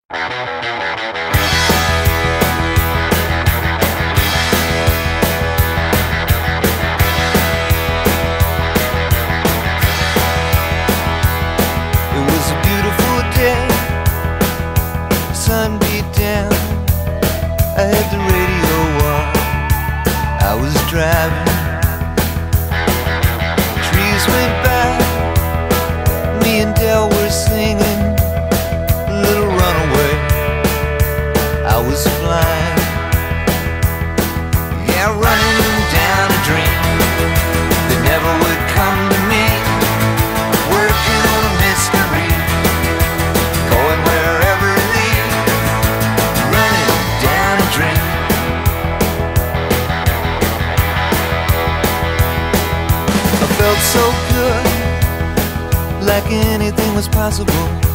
Sun beat down, I had the radio on, I was driving. Trees went by, me and Del were singing Little Runaway. I was flying, yeah, running down a dream that never would come to me, working on a mystery, going wherever it leads, running down a dream. I felt so good, like anything was possible.